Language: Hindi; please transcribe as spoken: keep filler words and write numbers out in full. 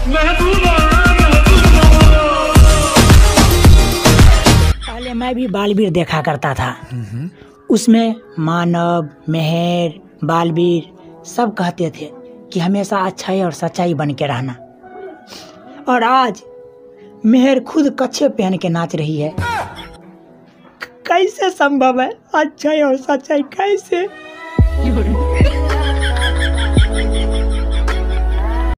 पहले मैं भी बालवीर देखा करता था। उसमें मानव, मेहर, बालवीर सब कहते थे कि हमेशा अच्छाई और सच्चाई बन के रहना। और आज मेहर खुद कच्छे पहन के नाच रही है। कैसे संभव है अच्छाई और सच्चाई कैसे?